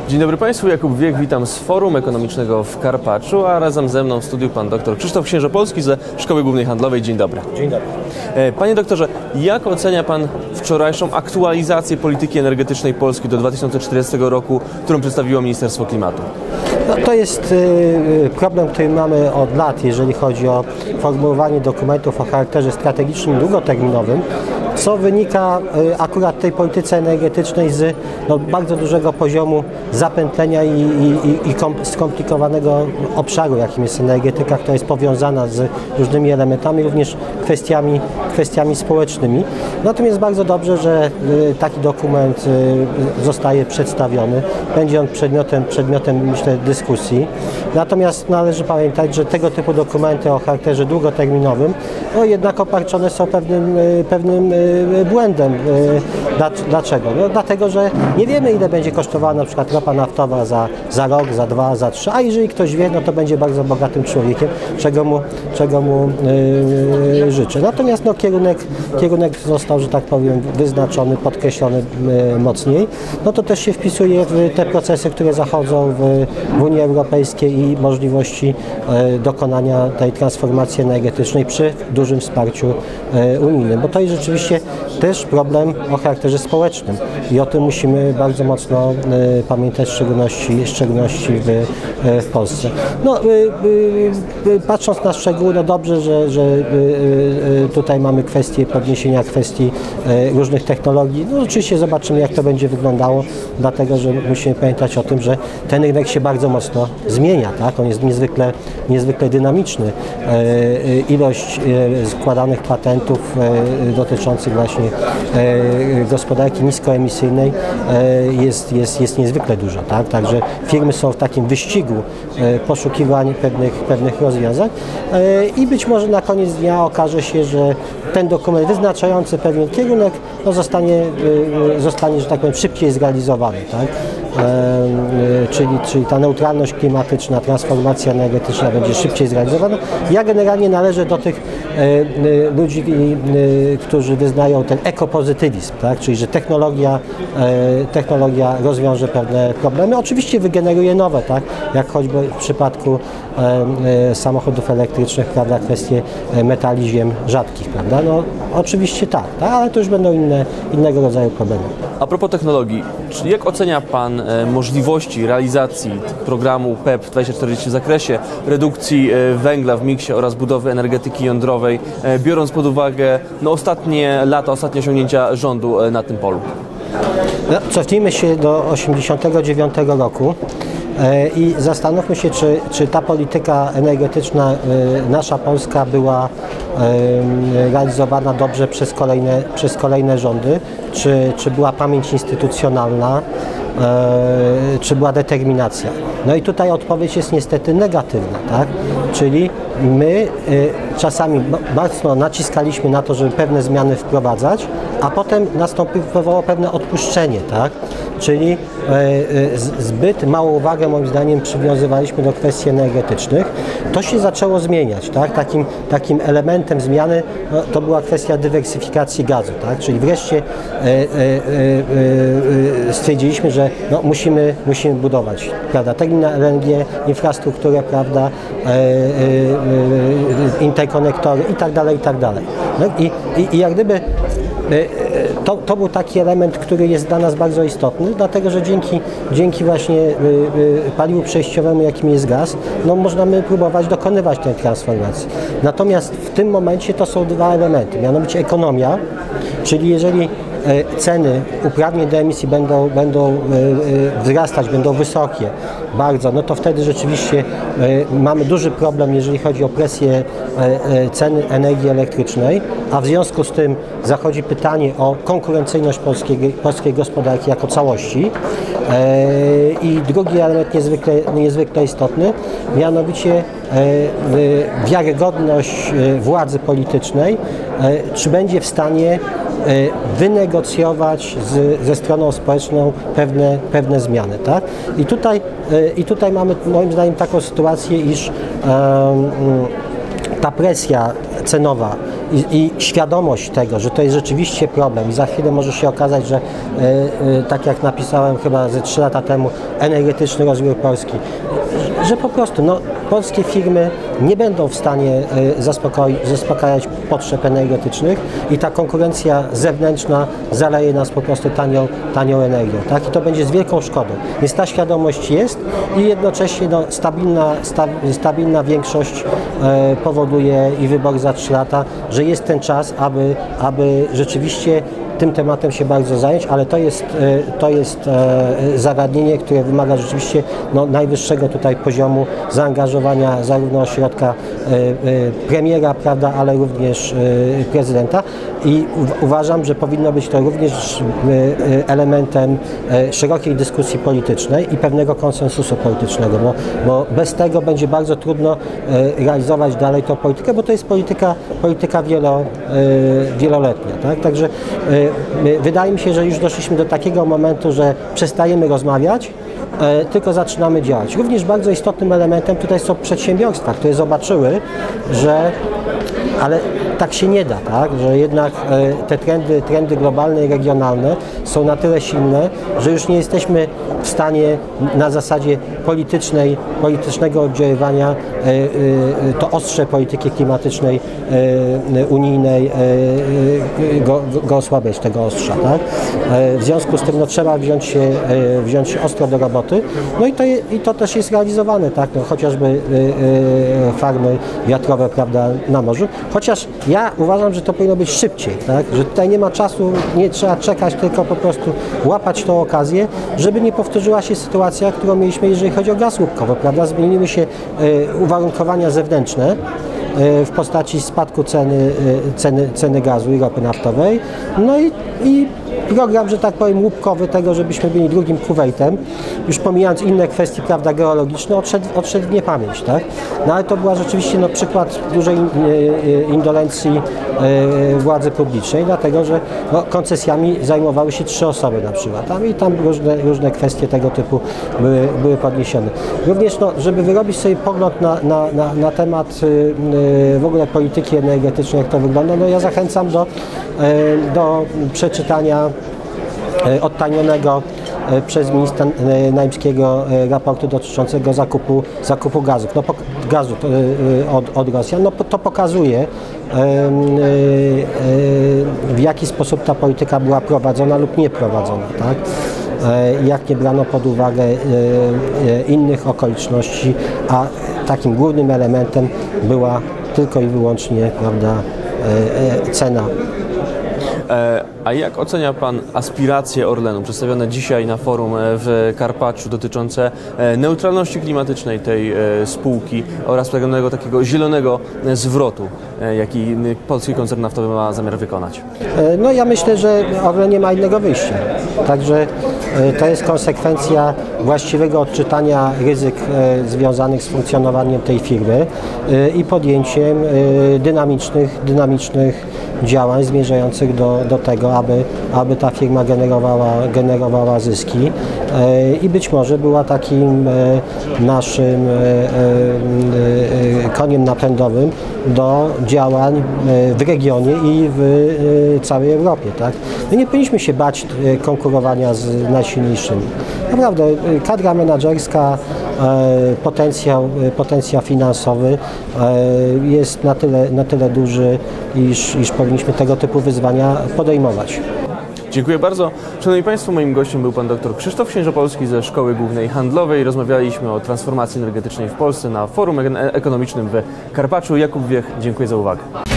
Dzień dobry Państwu, Jakub Wiek, witam z Forum Ekonomicznego w Karpaczu, a razem ze mną w studiu pan dr Krzysztof Księżopolski ze Szkoły Głównej Handlowej. Dzień dobry. Dzień dobry. Panie doktorze, jak ocenia pan wczorajszą aktualizację polityki energetycznej Polski do 2040 roku, którą przedstawiło Ministerstwo Klimatu? No, to jest problem, który mamy od lat, jeżeli chodzi o formułowanie dokumentów o charakterze strategicznym, długoterminowym, co wynika akurat tej polityce energetycznej z bardzo dużego poziomu zapętlenia i skomplikowanego obszaru, jakim jest energetyka, która jest powiązana z różnymi elementami, również kwestiami społecznymi. Natomiast bardzo dobrze, że taki dokument zostaje przedstawiony. Będzie on przedmiotem myślę, dyskusji. Natomiast należy pamiętać, że tego typu dokumenty o charakterze długoterminowym jednak obarczone są pewnym błędem. Dlaczego? No, dlatego, że nie wiemy, ile będzie kosztowała na przykład ropa naftowa za rok, za 2, za 3, a jeżeli ktoś wie, no to będzie bardzo bogatym człowiekiem, czego mu życzę. Natomiast no, kierunek został, że tak powiem, wyznaczony, podkreślony mocniej. No to też się wpisuje w te procesy, które zachodzą w Unii Europejskiej i możliwości dokonania tej transformacji energetycznej przy dużym wsparciu unijnym, bo to jest rzeczywiście też problem o charakterze społecznym i o tym musimy bardzo mocno pamiętać, w szczególności w Polsce. No, patrząc na szczegóły, no dobrze, że tutaj mamy kwestię podniesienia kwestii różnych technologii. No oczywiście zobaczymy, jak to będzie wyglądało, dlatego, że musimy pamiętać o tym, że ten rynek się bardzo mocno zmienia, tak? On jest niezwykle dynamiczny. Ilość składanych patentów dotyczących właśnie gospodarki niskoemisyjnej jest niezwykle duża, tak? Także firmy są w takim wyścigu poszukiwań pewnych rozwiązań i być może na koniec dnia okaże się, że ten dokument wyznaczający pewien kierunek no zostanie, że tak powiem, szybciej zrealizowany, tak? Czyli ta neutralność klimatyczna, transformacja energetyczna będzie szybciej zrealizowana. Ja generalnie należę do tych ludzi, którzy wyznają ten ekopozytywizm, tak? Czyli że technologia rozwiąże pewne problemy. Oczywiście wygeneruje nowe, tak? Jak choćby w przypadku samochodów elektrycznych, prawda, kwestie metali ziem rzadkich, prawda? No oczywiście tak, ale to już będą innego rodzaju problemy. A propos technologii, jak ocenia Pan możliwości realizacji programu PEP 2040 w zakresie redukcji węgla w miksie oraz budowy energetyki jądrowej, biorąc pod uwagę ostatnie lata, ostatnie osiągnięcia rządu na tym polu? No, cofnijmy się do 1989 roku i zastanówmy się, czy ta polityka energetyczna nasza polska była realizowana dobrze przez kolejne rządy, czy była pamięć instytucjonalna, czy była determinacja. No i tutaj odpowiedź jest niestety negatywna, tak? Czyli my czasami mocno naciskaliśmy na to, żeby pewne zmiany wprowadzać, a potem nastąpiło pewne odpuszczenie, tak? Czyli zbyt małą uwagę moim zdaniem przywiązywaliśmy do kwestii energetycznych. To się zaczęło zmieniać, tak? Takim elementem zmiany to była kwestia dywersyfikacji gazu, tak? Czyli wreszcie stwierdziliśmy, że musimy budować, prawda, terminal LNG, infrastrukturę, prawda, interkonektory i tak dalej. No i jak gdyby to był taki element, który jest dla nas bardzo istotny, dlatego że dzięki właśnie paliwu przejściowemu, jakim jest gaz, można próbować dokonywać tej transformacji. Natomiast w tym momencie to są dwa elementy, mianowicie ekonomia, czyli jeżeli ceny uprawnień do emisji będą wzrastać, będą wysokie bardzo, no to wtedy rzeczywiście mamy duży problem, jeżeli chodzi o presję ceny energii elektrycznej, a w związku z tym zachodzi pytanie o konkurencyjność polskiej gospodarki jako całości. I drugi element niezwykle istotny, mianowicie wiarygodność władzy politycznej, czy będzie w stanie wynegocjować ze stroną społeczną pewne zmiany, tak? I tutaj mamy moim zdaniem taką sytuację, iż ta presja cenowa i świadomość tego, że to jest rzeczywiście problem i za chwilę może się okazać, że tak jak napisałem chyba ze 3 lata temu, energetyczny rozwój Polski, że po prostu polskie firmy nie będą w stanie zaspokajać potrzeb energetycznych i ta konkurencja zewnętrzna zaleje nas po prostu tanią energią. Tak? I to będzie z wielką szkodą. Więc ta świadomość jest i jednocześnie stabilna większość powoduje i wybory za 3 lata, że jest ten czas, aby rzeczywiście tym tematem się bardzo zająć, ale to jest zagadnienie, które wymaga rzeczywiście najwyższego tutaj poziomu zaangażowania zarówno ośrodka premiera, prawda, ale również prezydenta i uważam, że powinno być to również elementem szerokiej dyskusji politycznej i pewnego konsensusu politycznego, bo bez tego będzie bardzo trudno realizować dalej tę politykę, bo to jest polityka wieloletnia. Tak? Także wydaje mi się, że już doszliśmy do takiego momentu, że przestajemy rozmawiać, tylko zaczynamy działać. Również bardzo istotnym elementem tutaj są przedsiębiorstwa, które zobaczyły, że ale tak się nie da, tak? Że jednak te trendy globalne i regionalne są na tyle silne, że już nie jesteśmy w stanie na zasadzie politycznego oddziaływania to ostrze polityki klimatycznej unijnej go osłabiać, tego ostrza. Tak? W związku z tym trzeba wziąć się ostro do roboty. No i to też jest realizowane, tak? Chociażby farmy wiatrowe, prawda, na morzu. Chociaż ja uważam, że to powinno być szybciej, tak? Że tutaj nie ma czasu, nie trzeba czekać, tylko po prostu łapać tą okazję, żeby nie powtórzyła się sytuacja, którą mieliśmy, jeżeli chodzi o gaz łupkowy, prawda? Zmieniły się uwarunkowania zewnętrzne w postaci spadku ceny gazu i ropy naftowej. No i program, że tak powiem, łupkowy tego, żebyśmy byli drugim Kuwejtem, już pomijając inne kwestie, prawda, geologiczne, odszedł w niepamięć, tak? No ale to była rzeczywiście przykład dużej indolencji władzy publicznej, dlatego, że koncesjami zajmowały się 3 osoby na przykład, i tam różne kwestie tego typu były podniesione. Również, żeby wyrobić sobie pogląd na temat w ogóle polityki energetycznej, jak to wygląda, ja zachęcam do przeczytania odtajnionego przez ministra Naimskiego raportu dotyczącego zakupu gazu od Rosjan. To pokazuje, w jaki sposób ta polityka była prowadzona lub nie prowadzona, tak? Jak nie brano pod uwagę innych okoliczności, a takim głównym elementem była tylko i wyłącznie, prawda, cena. A jak ocenia Pan aspiracje Orlenu przedstawione dzisiaj na forum w Karpaczu dotyczące neutralności klimatycznej tej spółki oraz pewnego takiego zielonego zwrotu, jaki polski koncern naftowy ma zamiar wykonać? Ja myślę, że Orlen nie ma innego wyjścia. Także to jest konsekwencja właściwego odczytania ryzyk związanych z funkcjonowaniem tej firmy i podjęciem dynamicznych działań zmierzających do tego, aby ta firma generowała zyski i być może była takim naszym koniem napędowym do działań w regionie i w całej Europie. Tak? My nie powinniśmy się bać konkurowania z najsilniejszymi. Naprawdę, kadra menadżerska, potencjał finansowy jest na tyle duży, iż powinniśmy tego typu wyzwania podejmować. Dziękuję bardzo. Szanowni Państwo, moim gościem był Pan dr Krzysztof Księżopolski ze Szkoły Głównej Handlowej. Rozmawialiśmy o transformacji energetycznej w Polsce na Forum Ekonomicznym w Karpaczu. Jakub Wiech, dziękuję za uwagę.